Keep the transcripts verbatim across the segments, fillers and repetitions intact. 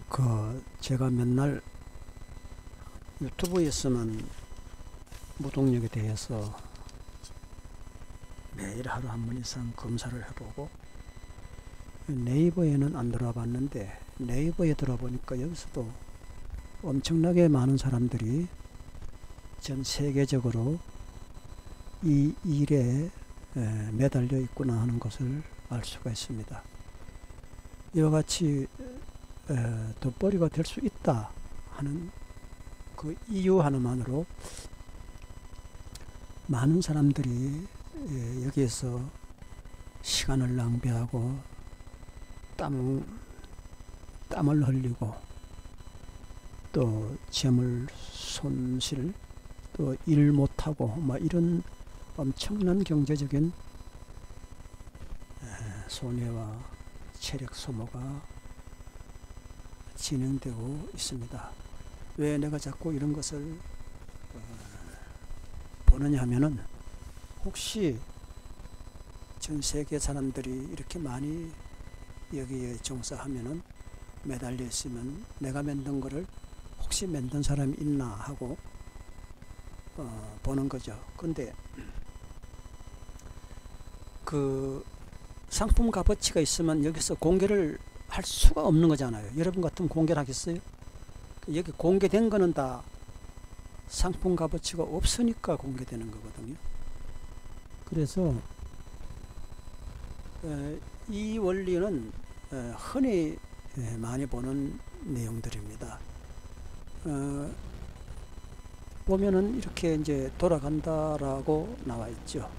그 제가 맨날 유튜브에서만 무동력에 대해서 매일 하루 한 번 이상 검사를 해보고, 네이버에는 안 들어와 봤는데 네이버에 들어보니까 여기서도 엄청나게 많은 사람들이 전 세계적으로 이 일에 매달려 있구나 하는 것을 알 수가 있습니다. 이와 같이 덧벌이가 될 수 있다 하는 그 이유 하나만으로 많은 사람들이 여기에서 시간을 낭비하고 땀, 땀을 흘리고 또 재물 손실, 또 일 못하고 뭐 이런 엄청난 경제적인 손해와 체력 소모가 진행되고 있습니다. 왜 내가 자꾸 이런 것을 보느냐 하면은, 혹시 전 세계 사람들이 이렇게 많이 여기에 종사하면은 매달려 있으면 내가 만든 거를 혹시 만든 사람이 있나 하고 어, 보는 거죠. 근데 그 상품 값어치가 있으면 여기서 공개를 할 수가 없는 거잖아요. 여러분 같으면 공개를 하겠어요? 여기 공개된 거는 다 상품 값어치가 없으니까 공개되는 거거든요. 그래서 에, 이 원리는 에, 흔히 에, 많이 보는 내용들입니다. 어, 보면은 이렇게 이제 돌아간다라고 나와 있죠.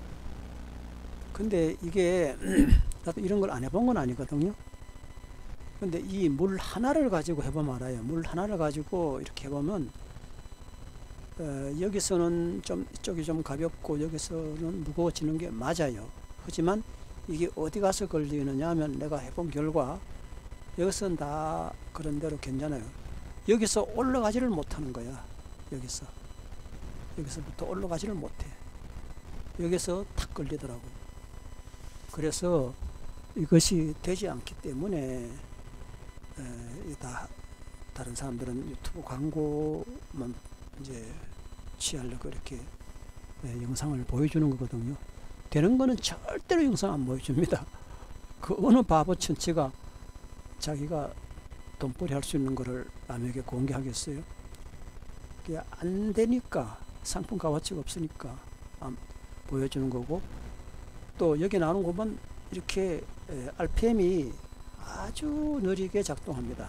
근데 이게 나도 이런 걸 안 해본 건 아니거든요. 근데 이 물 하나를 가지고 해보면 알아요. 물 하나를 가지고 이렇게 해보면 어, 여기서는 좀 이쪽이 좀 가볍고 여기서는 무거워지는 게 맞아요. 하지만 이게 어디 가서 걸리느냐 하면, 내가 해본 결과 여기서는 다 그런 대로 괜찮아요. 여기서 올라가지를 못하는 거야. 여기서 여기서부터 올라가지를 못해. 여기서 탁 걸리더라고. 그래서 이것이 되지 않기 때문에 에, 다 다른 사람들은 유튜브 광고만 이제 취하려고 이렇게 에, 영상을 보여주는 거거든요. 되는 거는 절대로 영상 안 보여줍니다. 그 어느 바보 천치가 자기가 돈벌이 할 수 있는 거를 남에게 공개하겠어요? 그게 안 되니까, 상품 값어치가 없으니까 안 보여주는 거고, 또 여기 나오는 거 보면 이렇게 알피엠이 아주 느리게 작동합니다.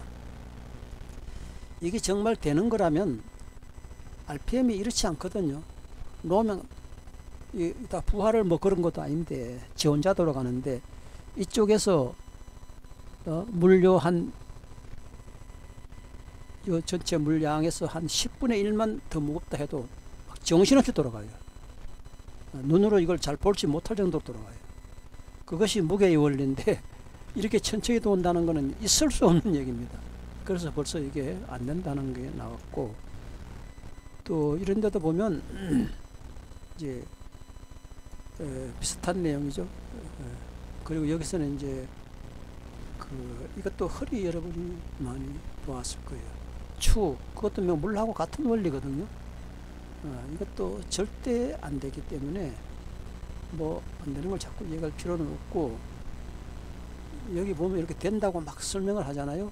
이게 정말 되는 거라면 알피엠이 이렇지 않거든요. 놓으면 다 부하를 뭐 그런 것도 아닌데 지 혼자 돌아가는데, 이쪽에서 어, 물류 한 요 전체 물량에서 한 십분의 일만 더 무겁다 해도 정신없이 돌아가요. 눈으로 이걸 잘 볼지 못할 정도로 돌아가요. 그것이 무게의 원리인데 이렇게 천천히 돈다는 것은 있을 수 없는 얘기입니다. 그래서 벌써 이게 안 된다는 게 나왔고, 또 이런 데도 보면 이제 에, 비슷한 내용이죠. 에, 그리고 여기서는 이제 그 이것도 허리 여러분이 많이 보았을 거예요. 추, 그것도 뭐 물하고 같은 원리거든요. 어, 이것도 절대 안 되기 때문에 뭐 안 되는 걸 자꾸 얘기할 필요는 없고, 여기 보면 이렇게 된다고 막 설명을 하잖아요.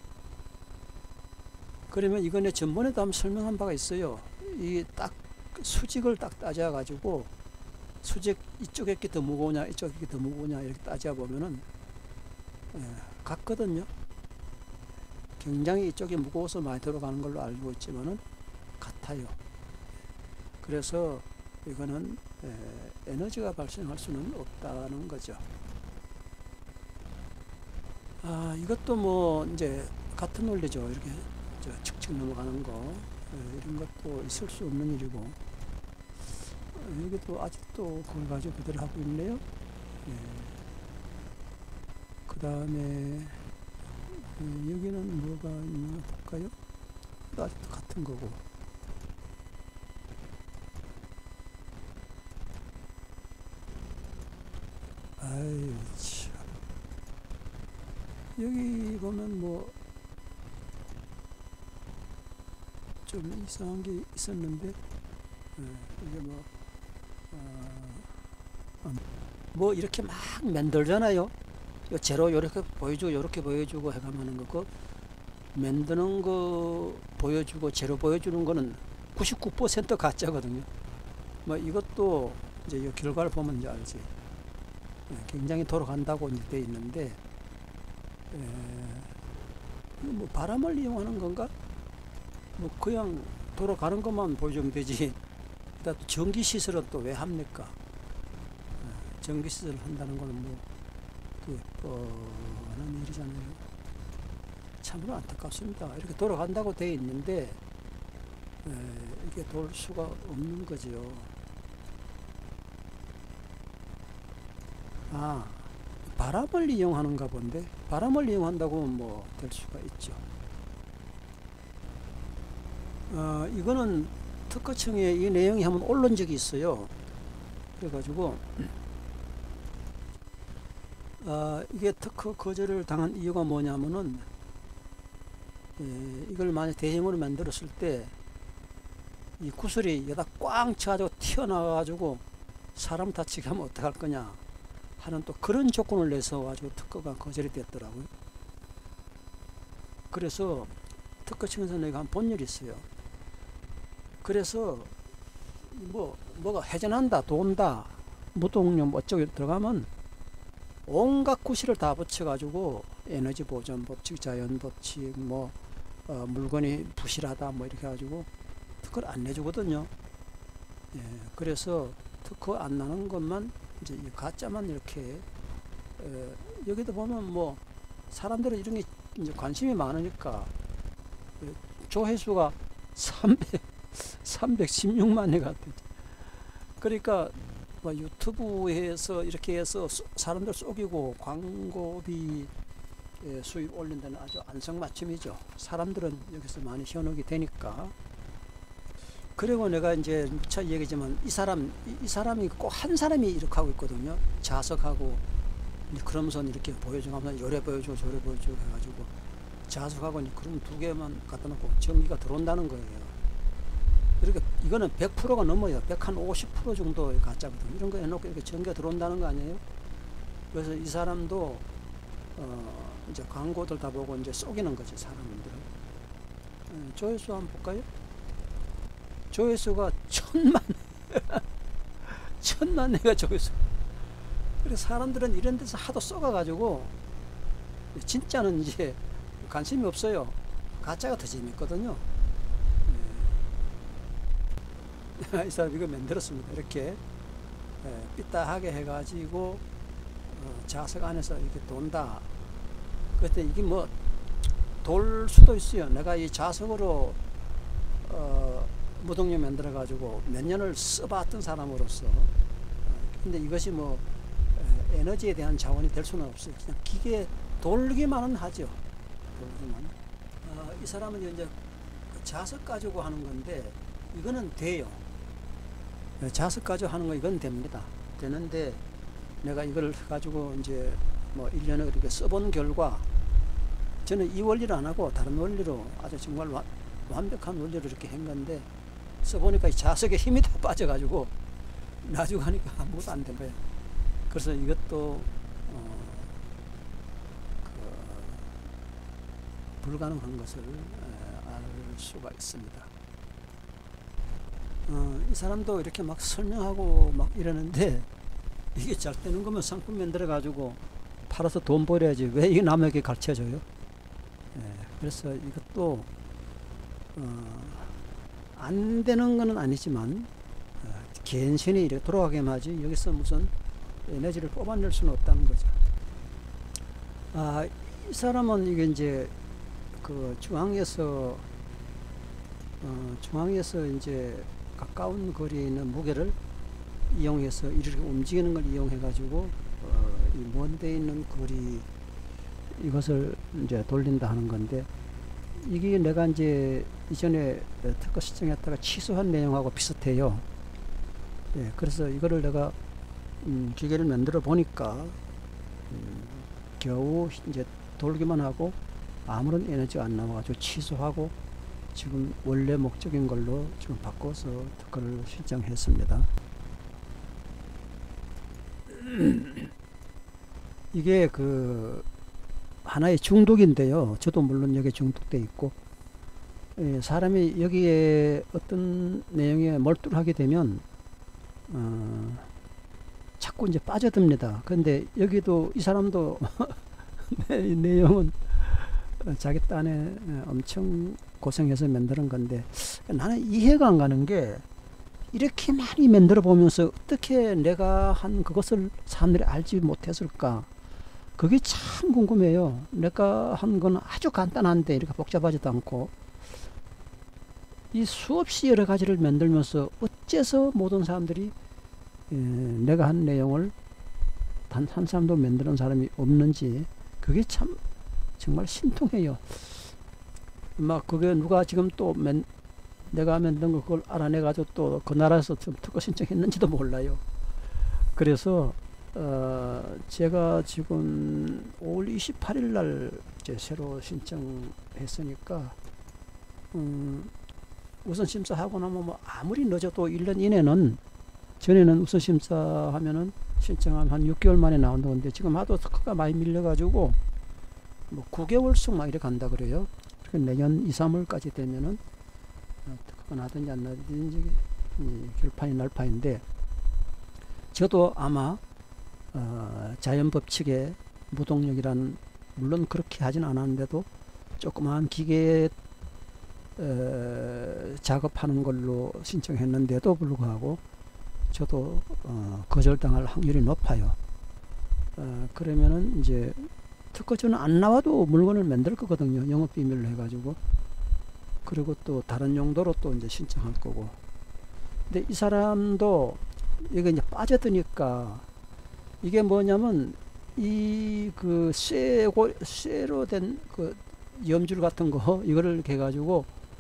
그러면 이거는 전번에도 한번 설명한 바가 있어요. 이 딱 수직을 딱 따져 가지고, 수직 이쪽에 게 더 무거우냐 이쪽에 게 더 무거우냐 이렇게 따져 보면은 예, 같거든요. 굉장히 이쪽이 무거워서 많이 들어가는 걸로 알고 있지만은 같아요. 그래서 이거는 에, 에너지가 발생할 수는 없다는 거죠. 아, 이것도 뭐 이제 같은 원리죠. 이렇게 저 칙칙 넘어가는 거, 에, 이런 것도 있을 수 없는 일이고, 어, 여기도 아직도 그걸 가지고 그대로 하고 있네요. 예. 그 다음에 여기는 뭐가 있나 볼까요? 아직도 같은 거고. 아유, 참. 여기 보면 뭐 좀 이상한 게 있었는데, 예, 이게 뭐, 어, 뭐 이렇게 막 만들잖아요. 제로 이렇게 보여주고 이렇게 보여주고 해가면은 거 만드는 거 보여주고 제로 보여주는 거는 구십구 퍼센트 가짜거든요. 뭐 이것도 이제 이 결과를 보면 이제 알지. 예, 굉장히 돌아간다고 이제 돼 있는데, 에, 뭐 바람을 이용하는 건가? 뭐 그냥 돌아가는 것만 보여주면 되지. 또 전기 시설은 또 왜 합니까? 에, 전기 시설을 한다는 거는 뭐 그 뻔한 일이잖아요. 참으로 안타깝습니다. 이렇게 돌아간다고 돼 있는데 에, 이게 돌 수가 없는 거죠. 아, 바람을 이용하는가 본데, 바람을 이용한다고 뭐 될 수가 있죠. 어, 이거는 특허청에 이 내용이 한번 올른 적이 있어요. 그래가지고 어, 이게 특허 거절을 당한 이유가 뭐냐면은, 예, 이걸 만약 대형으로 만들었을 때 이 구슬이 여기다 꽝 쳐가지고 튀어나와가지고 사람 다치게 하면 어떡할 거냐 하는 또 그런 조건을 내서 가지고 특허가 거절이 됐더라고요. 그래서 특허청에서 내가 한 본 일이 있어요. 그래서 뭐 뭐가 회전한다, 돈다, 무동력 어쩌고 들어가면 온갖 구실을 다 붙여가지고 에너지 보존 법칙, 자연 법칙, 뭐 어, 물건이 부실하다, 뭐 이렇게 해가지고 특허를 안 내주거든요. 예, 그래서 특허 안 나는 것만 이제 이 가짜만 이렇게 에, 여기도 보면 뭐 사람들은 이런 게 이제 관심이 많으니까 에, 조회수가 삼백, 삼백십육만 회가 되죠. 그러니까 뭐 유튜브에서 이렇게 해서 사람들 속이고 광고비 수입 올린다는 아주 안성맞춤이죠. 사람들은 여기서 많이 현혹이 되니까. 그리고 내가 이제 미처 얘기지만 이 사람 이, 이 사람이 꼭 한 사람이 이렇게 하고 있거든요. 자석하고 그러면서 이렇게 보여주면 요래 보여주고 저래 보여주고 해가지고 자석하고 그럼 두 개만 갖다 놓고 전기가 들어온다는 거예요. 그러니까 이거는 백 퍼센트가 넘어요. 백오십 퍼센트 정도 가짜거든요. 이런 거 해놓고 이렇게 전기가 들어온다는 거 아니에요? 그래서 이 사람도 어 이제 광고들 다 보고 이제 속이는 거죠, 사람들은. 조회수 한번 볼까요? 조회수가 천만 천만 회가 조회수. 그래서 사람들은 이런 데서 하도 썩어가지고 진짜는 이제 관심이 없어요. 가짜가 더 재밌거든요. 이 사람 이거 만들었습니다. 이렇게 삐딱하게 해가지고 어, 자석 안에서 이렇게 돈다. 그때 이게 뭐 돌 수도 있어요. 내가 이 자석으로 어, 무동력 만들어 가지고 몇 년을 써봤던 사람으로서 어, 근데 이것이 뭐 에너지에 대한 자원이 될 수는 없어요. 그냥 기계 돌기만은 하죠. 돌기만. 어, 이 사람은 이제 자석 가지고 하는 건데 이거는 돼요. 자석 가지고 하는 거 이건 됩니다. 되는데 내가 이걸 가지고 이제 뭐 일 년을 이렇게 써본 결과 저는 이 원리를 안 하고 다른 원리로 아주 정말 와, 완벽한 원리로 이렇게 한 건데 써보니까 이 자석에 힘이 다 빠져가지고 나중에 하니까 아무것도 안 된 거예요. 그래서 이것도 어, 그 불가능한 것을 에, 알 수가 있습니다. 어, 이 사람도 이렇게 막 설명하고 막 이러는데 이게 잘 되는 거면 상품 만들어 가지고 팔아서 돈 벌어야지 왜 이게 남에게 가르쳐줘요? 예, 그래서 이것도 어, 안 되는 거는 아니지만 어, 괜시히 이렇게 돌아가게만 하지 여기서 무슨 에너지를 뽑아낼 수는 없다는 거죠. 아, 이 사람은 이게 이제 그 중앙에서 어, 중앙에서 이제 가까운 거리에 있는 무게를 이용해서 이렇게 움직이는 걸 이용해 가지고 어, 이 먼 데 있는 거리 이것을 이제 돌린다 하는 건데 이게 내가 이제 이전에 특허 신청했다가 취소한 내용하고 비슷해요. 예, 그래서 이거를 내가 음, 기계를 만들어 보니까 음, 겨우 이제 돌기만 하고 아무런 에너지가 안 나와가지고 취소하고 지금 원래 목적인 걸로 지금 바꿔서 특허를 신청했습니다. 이게 그 하나의 중독인데요. 저도 물론 여기에 중독돼 있고, 예, 사람이 여기에 어떤 내용에 몰두를 하게 되면 어, 자꾸 이제 빠져듭니다. 근데 여기도 이 사람도 이 내용은 자기 딴에 엄청 고생해서 만드는 건데, 나는 이해가 안 가는 게, 이렇게 많이 만들어 보면서 어떻게 내가 한 그것을 사람들이 알지 못했을까? 그게 참 궁금해요. 내가 한 건 아주 간단한데 이렇게 복잡하지도 않고, 이 수없이 여러 가지를 만들면서 어째서 모든 사람들이 에, 내가 한 내용을 단 한 사람도 만드는 사람이 없는지, 그게 참 정말 신통해요. 막 그게 누가 지금 또 맨, 내가 만든 거 그걸 알아내가지고 또 그 나라에서 좀 특허 신청했는지도 몰라요. 그래서 어 제가 지금 오월 이십팔일 날 이제 새로 신청했으니까, 음 우선 심사하고 나면 뭐 아무리 늦어도 일 년 이내는, 전에는 우선 심사하면은 신청하면 한 육 개월 만에 나온다고 하는데, 지금 하도 특허가 많이 밀려가지고 뭐 구 개월씩 막 이렇게 간다 그래요. 내년 이, 삼월까지 되면은 특허가 나든지 안 나든지 결판이 날 판인데, 저도 아마 어, 자연 법칙에 무동력이라는, 물론 그렇게 하진 않았는데도 조그마한 기계 어, 작업하는 걸로 신청했는데도 불구하고 저도 어, 거절당할 확률이 높아요. 어, 그러면은 이제 특허증은 안 나와도 물건을 만들 거거든요. 영업 비밀로 해가지고. 그리고 또 다른 용도로 또 이제 신청할 거고. 근데 이 사람도 이게 이제 빠져드니까, 이게 뭐냐면 이 그 쇠고 쇠로 된 그 염줄 같은 거 이거를 이렇게 해가지고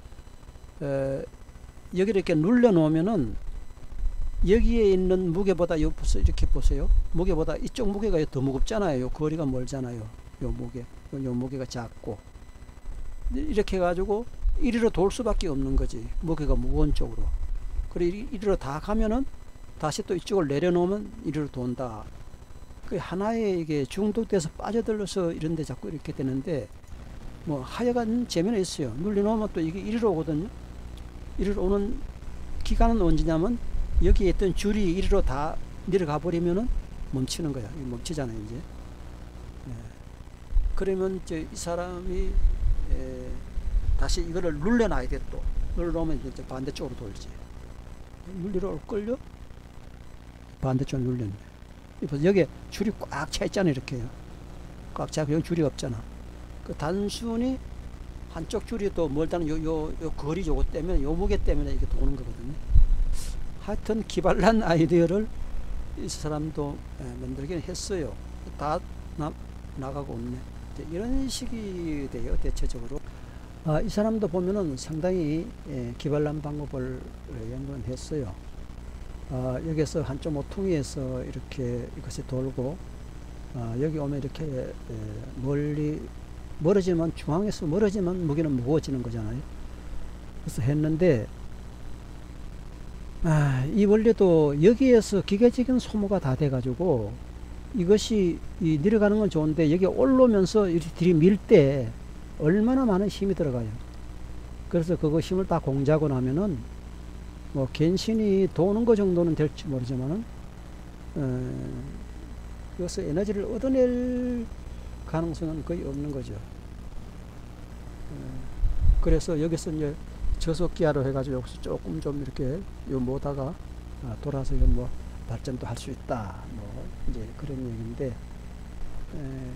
에, 여기를 이렇게 눌러 놓으면은 여기에 있는 무게보다 요 이렇게 보세요. 무게보다 이쪽 무게가 더 무겁잖아요. 거리가 멀잖아요. 요 무게, 요 무게가 작고, 이렇게 해가지고 이리로 돌 수밖에 없는 거지. 무게가 무거운 쪽으로. 그리고 이리로 다 가면은 다시 또 이쪽을 내려놓으면 이리로 돈다. 그 하나의 이게 중독돼서 빠져들어서 이런데 자꾸 이렇게 되는데, 뭐 하여간 재미는 있어요. 눌려놓으면 또 이게 이리로 오거든요. 이리로 오는 기간은 언제냐면, 여기에 있던 줄이 이리로 다 내려가 버리면은 멈추는 거야. 멈추잖아요, 이제. 예. 그러면 이제 이 사람이 에, 다시 이거를 눌러놔야 돼. 또 눌러놓으면 이제 반대쪽으로 돌지. 눌리러 끌려 반대쪽으로 눌렸네. 여기 줄이 꽉 차 있잖아요. 이렇게요. 꽉 차고 여기 줄이 없잖아. 그 단순히 한쪽 줄이 또 멀다는 요, 요, 요 거리 요거 때문에, 요 무게 때문에 이게 도는 거거든요. 하여튼 기발난 아이디어를 이 사람도 만들긴 했어요. 다 나, 나가고 없네. 이런 식이 돼요, 대체적으로. 아, 이 사람도 보면은 상당히 예, 기발난 방법을 연구했어요. 아, 여기서 한쪽 모퉁이에서 이렇게 이것이 돌고, 아, 여기 오면 이렇게 예, 멀리 멀어지면, 중앙에서 멀어지면 무게는 무거워지는 거잖아요. 그래서 했는데, 아, 이 원리도 여기에서 기계적인 소모가 다 돼가지고, 이것이 이 내려가는 건 좋은데 여기 올라오면서 이렇게 들이밀 때 얼마나 많은 힘이 들어가요. 그래서 그거 힘을 다 공제하고 나면은 뭐 갠신이 도는 거 정도는 될지 모르지만은 어, 여기서 에너지를 얻어낼 가능성은 거의 없는 거죠. 어, 그래서 여기서 이제 저속기하로 해가지고 여기서 조금 좀 이렇게 요 모다가 아, 돌아서 이건 뭐 발전도 할 수 있다. 뭐 이제 그런 얘기인데, 에,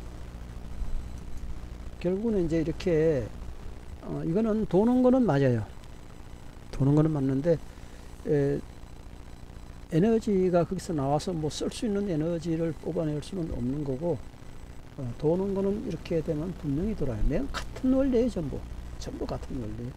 결국은 이제 이렇게 어, 이거는 도는 거는 맞아요. 도는 거는 맞는데 에, 에너지가 거기서 나와서 뭐 쓸 수 있는 에너지를 뽑아낼 수는 없는 거고, 어, 도는 거는 이렇게 되면 분명히 돌아요. 매우 같은 원리예요. 전부 전부 같은 원리.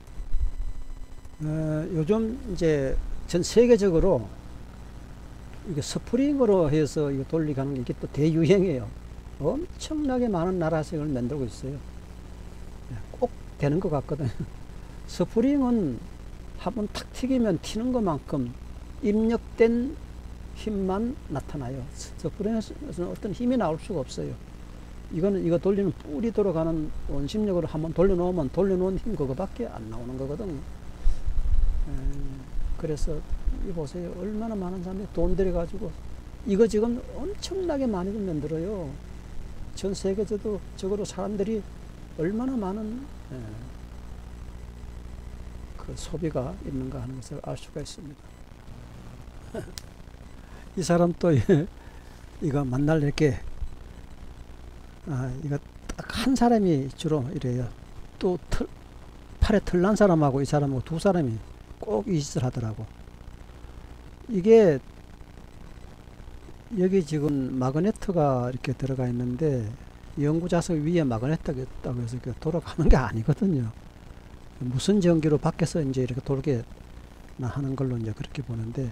어, 요즘 이제 전 세계적으로 이게 스프링으로 해서 이거 돌리가는 게 이게 또 대유행이에요. 엄청나게 많은 나라에서 이걸 만들고 있어요. 꼭 되는 것 같거든요. 스프링은 한번 탁 튀기면 튀는 것만큼 입력된 힘만 나타나요. 스프링에서는 어떤 힘이 나올 수가 없어요. 이거는 이거 돌리는 뿔이 돌아가는 원심력으로 한번 돌려놓으면 돌려놓은 힘 그거밖에 안 나오는 거거든요. 에, 그래서 이 보세요. 얼마나 많은 사람들이 돈 들여가지고 이거 지금 엄청나게 많이 만들어요. 전 세계적으로 적으로 사람들이 얼마나 많은 에, 그 소비가 있는가 하는 것을 알 수가 있습니다. 이 사람 또 이거 만날 이렇게 아 이거 딱 한 사람이 주로 이래요. 또 털, 팔에 털 난 사람하고 이 사람하고 두 사람이 꼭 이 짓을 하더라고. 이게 여기 지금 마그네트가 이렇게 들어가 있는데 연구자석 위에 마그네트가 있다고 해서 돌아가는 게 아니거든요. 무슨 전기로 밖에서 이제 이렇게 돌게 하는 걸로 이제 그렇게 보는데,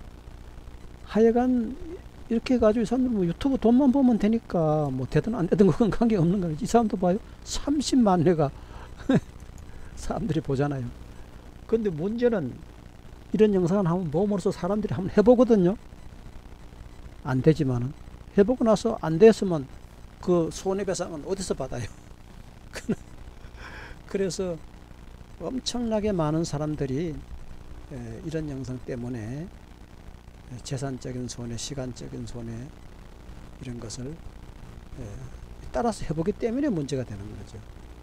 하여간 이렇게 해가지고 이 사람들 뭐 유튜브 돈만 보면 되니까 뭐 되든 안 되든 그건 관계 없는 거예요. 이 사람도 봐요. 삼십만 회가 사람들이 보잖아요. 근데 문제는 이런 영상을 한번 보면서 사람들이 한번 해보거든요. 안 되지만은 해보고 나서 안 됐으면 그 손해배상은 어디서 받아요? 그래서 엄청나게 많은 사람들이 이런 영상 때문에 재산적인 손해, 시간적인 손해 이런 것을 따라서 해보기 때문에 문제가 되는 거죠.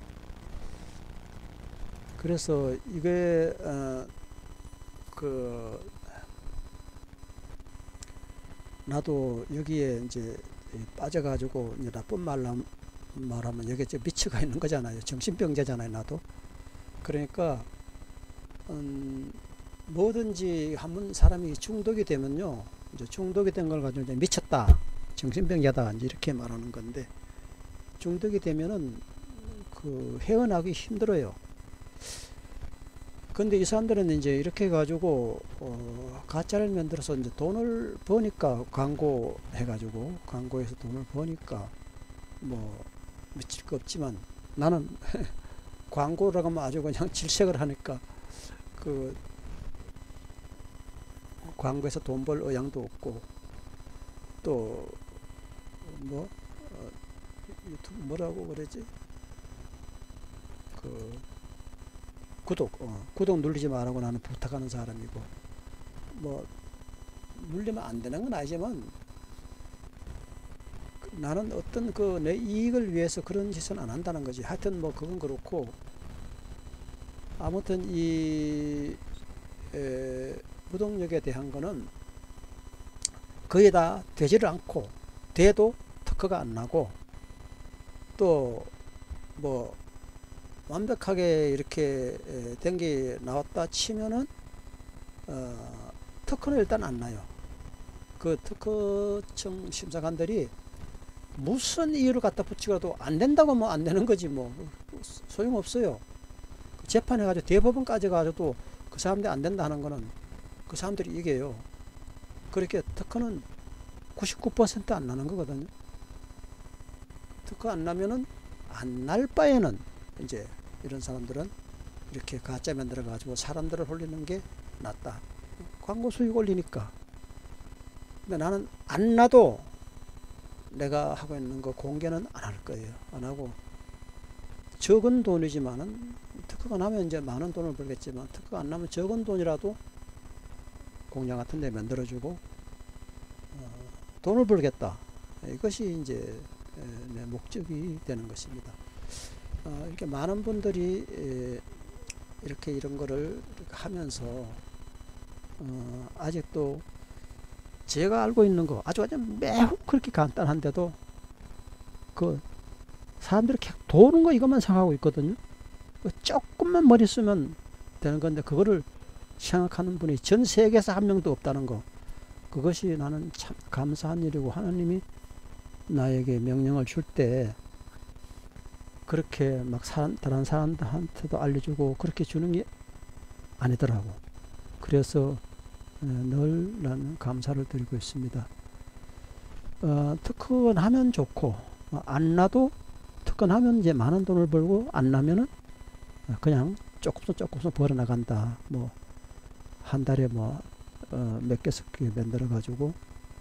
그래서 이게 어, 그 나도 여기에 이제 빠져가지고 이제 나쁜 말로 말하면 여기에 미쳐가 있는 거잖아요. 정신병자잖아요, 나도. 그러니까 음, 뭐든지 한번 사람이 중독이 되면요, 이제 중독이 된 걸 가지고 이제 미쳤다, 정신병자다, 이제 이렇게 말하는 건데, 중독이 되면은 그 헤어나기 힘들어요. 근데 이 사람들은 이제 이렇게 해가지고 어, 가짜를 만들어서 이제 돈을 버니까, 광고 해가지고 광고에서 돈을 버니까 뭐 미칠 거 없지만, 나는 광고라고 하면 아주 그냥 질색을 하니까 그 광고에서 돈 벌 의향도 없고, 또 뭐 어, 유튜브 뭐라고 그러지, 그 구독 어, 구독 누르지 말라고 나는 부탁하는 사람이고, 뭐 누르면 안 되는 건 아니지만 나는 어떤 그 내 이익을 위해서 그런 짓은 안 한다는 거지. 하여튼 뭐 그건 그렇고, 아무튼 이 에, 무동력에 대한 거는 거의 다 되지를 않고, 돼도 특허가 안 나고, 또 뭐 완벽하게 이렇게 된 게 나왔다 치면은 어, 특허는 일단 안 나요. 그 특허청 심사관들이 무슨 이유를 갖다 붙이고도 안 된다고 뭐 안 되는 거지, 뭐 소용없어요. 재판해가지고 대법원까지 가서도 그 사람들이 안 된다 하는 거는 그 사람들이 이겨요. 그렇게 특허는 구십구 퍼센트 안 나는 거거든요. 특허 안 나면은 안 날 바에는 이제 이런 사람들은 이렇게 가짜 만들어 가지고 사람들을 홀리는 게 낫다. 광고 수익 올리니까. 근데 나는 안 나도 내가 하고 있는 거 공개는 안 할 거예요. 안 하고, 적은 돈이지만은 특허가 나면 이제 많은 돈을 벌겠지만, 특허가 안 나면 적은 돈이라도 공장 같은 데 만들어주고 어, 돈을 벌겠다. 이것이 이제 내 목적이 되는 것입니다. 어, 이렇게 많은 분들이 에, 이렇게 이런 거를 하면서 어, 아직도 제가 알고 있는 거 아주 아주 매우 그렇게 간단한데도 그 사람들이 계속 도는 거 이것만 생각하고 있거든요. 조금만 머리 쓰면 되는 건데 그거를 생각하는 분이 전 세계에서 한 명도 없다는 거, 그것이 나는 참 감사한 일이고, 하나님이 나에게 명령을 줄 때 그렇게 막 사람, 다른 사람들한테도 알려주고 그렇게 주는 게 아니더라고. 그래서 늘 나는 감사를 드리고 있습니다. 어, 특허하면 좋고, 안 나도 특허하면 이제 많은 돈을 벌고, 안 나면은 그냥 조금씩 조금씩 벌어나간다. 뭐 한 달에 뭐 어, 몇 개씩 만들어 가지고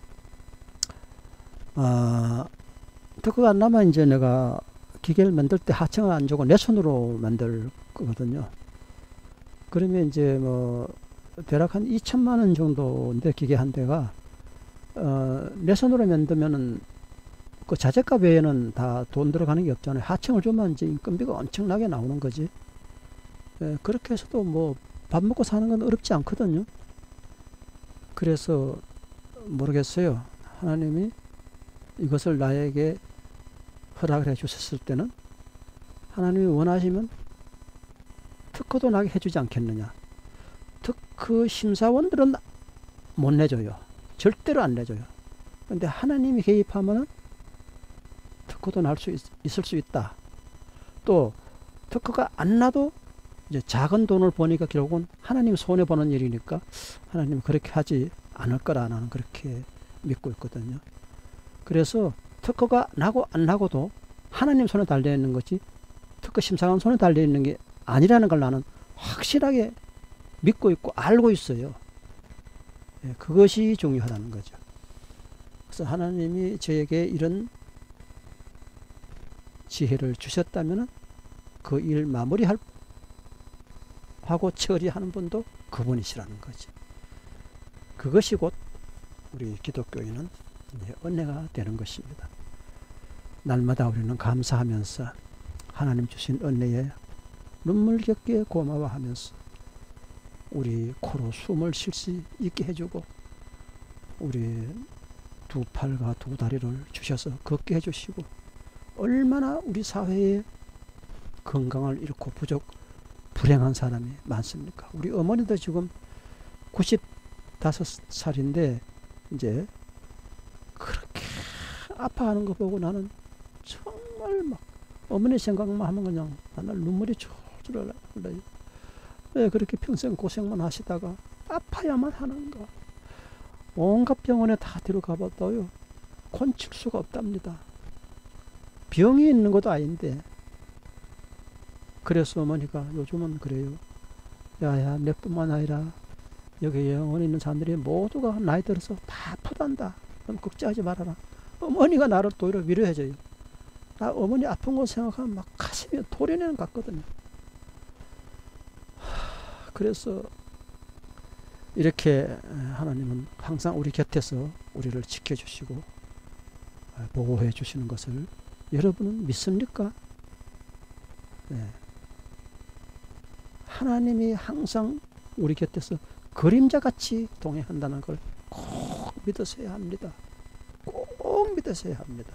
아 특허가 안 나면 이제 내가 기계를 만들 때 하청을 안 주고 내 손으로 만들 거거든요. 그러면 이제 뭐 대략 한 이천만 원 정도인데 기계 한 대가 어, 내 손으로 만들면은 그 자재값 외에는 다 돈 들어가는 게 없잖아요. 하청을 주면 이제 인건비가 엄청나게 나오는 거지. 예, 그렇게 해서도 뭐 밥 먹고 사는 건 어렵지 않거든요. 그래서 모르겠어요. 하나님이 이것을 나에게 허락을 해 주셨을 때는 하나님이 원하시면 특허도 나게 해주지 않겠느냐. 특허 심사원들은 못 내줘요. 절대로 안 내줘요. 근데 하나님이 개입하면 특허도 날 수 있을 수 있다. 또 특허가 안 나도 이제 작은 돈을 버니까 결국은 하나님 손해 보는 일이니까 하나님 그렇게 하지 않을 거라 나는 그렇게 믿고 있거든요. 그래서 특허가 나고 안 나고도 하나님 손에 달려 있는 거지 특허 심사관 손에 달려 있는 게 아니라는 걸 나는 확실하게 믿고 있고 알고 있어요. 예, 그것이 중요하다는 거죠. 그래서 하나님이 저에게 이런 지혜를 주셨다면 그 일 마무리할 하고 처리하는 분도 그분이시라는 거지. 그것이 곧 우리 기독교인은 은혜가 되는 것입니다. 날마다 우리는 감사하면서 하나님 주신 은혜에 눈물겹게 고마워하면서 우리 코로 숨을 쉴 수 있게 해주고 우리 두 팔과 두 다리를 주셔서 걷게 해주시고 얼마나 우리 사회에 건강을 잃고 부족 불행한 사람이 많습니까? 우리 어머니도 지금 구십다섯 살인데 이제 그렇게 아파하는 거 보고 나는 정말 막 어머니 생각만 하면 그냥 나는 눈물이 줄줄 흘러요. 왜 그렇게 평생 고생만 하시다가 아파야만 하는가? 온갖 병원에 다 들어가 봤다요. 고칠 수가 없답니다. 병이 있는 것도 아닌데. 그래서 어머니가 요즘은 그래요. 야야 내뿐만 아니라 여기 영혼에 있는 사람들이 모두가 나이 들어서 다 아프단다. 그럼 걱정하지 말아라. 어머니가 나를 또 이렇게 위로해줘요. 나 어머니 아픈 거 생각하면 막 가슴이 도려내는 것 같거든요. 그래서 이렇게 하나님은 항상 우리 곁에서 우리를 지켜주시고 보호해 주시는 것을 여러분은 믿습니까? 네. 하나님이 항상 우리 곁에서 그림자같이 동행한다는 걸 꼭 믿으셔야 합니다. 꼭 믿으셔야 합니다.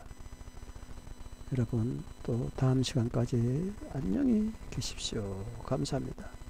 여러분 또 다음 시간까지 안녕히 계십시오. 감사합니다.